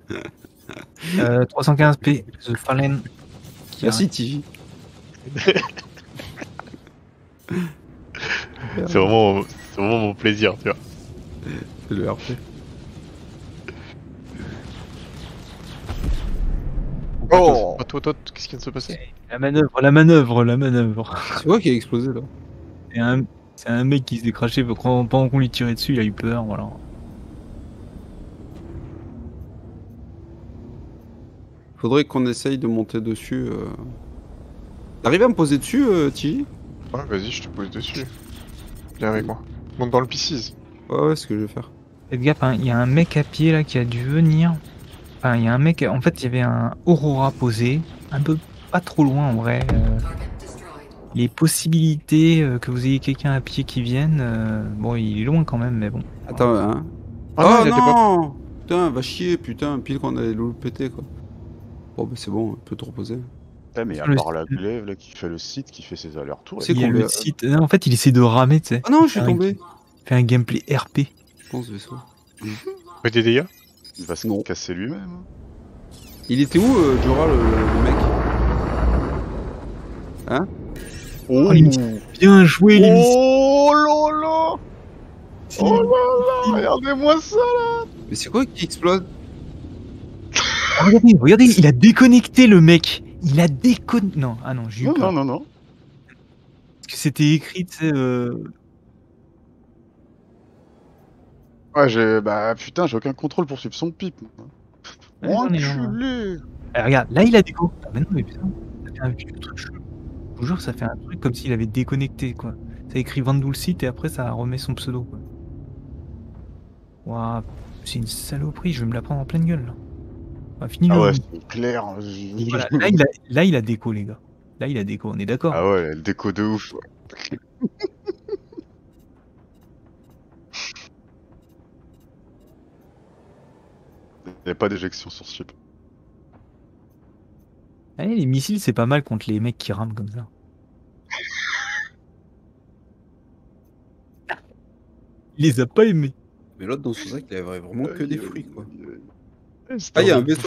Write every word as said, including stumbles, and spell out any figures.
euh, trois cent quinze P, The Fallen. Merci Tiji. C'est vraiment, vraiment mon plaisir, tu vois. C'est le R P. Oh, toi, toi, toi, qu'est-ce qui vient de se passer? La manœuvre, la manœuvre, la manœuvre. C'est quoi qui a explosé là? C'est un, c'est un mec qui s'est craché pendant qu'on lui tirait dessus, il a eu peur, voilà. Faudrait qu'on essaye de monter dessus. Euh... T'arrives à me poser dessus, euh, Tiji? Ouais, vas-y, je te pose dessus. Viens avec moi. Monte dans le P six. Ouais, ouais, c'est ce que je vais faire. Faites gaffe, hein, il y a un mec à pied là qui a dû venir. Enfin, il y a un mec, en fait, il y avait un Aurora posé, un peu pas trop loin en vrai. Euh, les possibilités euh, que vous ayez quelqu'un à pied qui vienne, euh, bon, il est loin quand même, mais bon. Attends, hein. Oh, Oh non, il a des non! Putain, va chier, putain, pile qu'on allait le péter quoi. Bon, bah c'est bon, on peut te reposer. Ouais, mais à Le part la site- glaive là, qui fait le site, qui fait ses allers-retours. C'est Il y a combien le site. Non, en fait, il essaie de ramer, tu sais. Ah non, je suis Faire un- tombé. Fait un gameplay R P. Je pense vaisseau. Fait des dégâts? Il va se Non. casser lui-même. Il était où, euh, Jora, le, le mec? Hein? Oh, les missiles. Bien joué, les missiles. Oh là là! Oh là là! Regardez-moi ça là! Mais c'est quoi qui explose? Oh, regardez, regardez, il a déconnecté le mec. Il a déconnecté. Non, ah non, j'ai eu Non, peur. non, non, non. Parce que c'était écrit, tu sais. Euh... Ouais, j'ai. Bah putain, j'ai aucun contrôle pour suivre son pipe. Ouais, j'en ai un, Enculé! Ah, regarde, là il a déco. Ah, mais non, mais putain, ça fait un vieux truc chelou. Je vous jure, ça fait un truc comme s'il avait déconnecté, quoi. Ça écrit Vandou le site et après ça remet son pseudo, quoi. Waouh, c'est une saloperie, je vais me la prendre en pleine gueule, là. Ah, fini Ah le. ouais, c'est clair. Voilà, là, il a, là il a déco, les gars. Là il a déco, on est d'accord. Ah ouais, le déco de ouf. Il n'y a pas d'éjection sur ce chip. Allez, les missiles, c'est pas mal contre les mecs qui rament comme ça. Il les a pas aimés. Mais l'autre dans son sac, il avait vraiment que des fruits quoi. Euh, Ah, il y a un vaisseau.